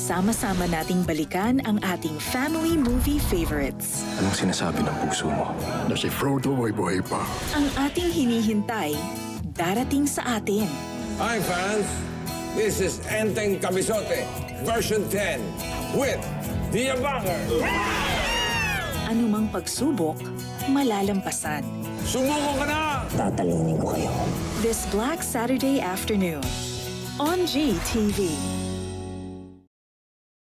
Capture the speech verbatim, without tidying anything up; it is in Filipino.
sama-sama nating balikan ang ating family movie favorites. Anong sinasabi ng puso mo? Na si Frodo ay buhay pa. Ang ating hinihintay, darating sa atin. Hi fans, this is Enteng Kabisote, version ten, with the Abangers. Anumang pagsubok, malalampasan. Sumuko ka na! Tatalingin ko kayo. This Black Saturday afternoon on G T V.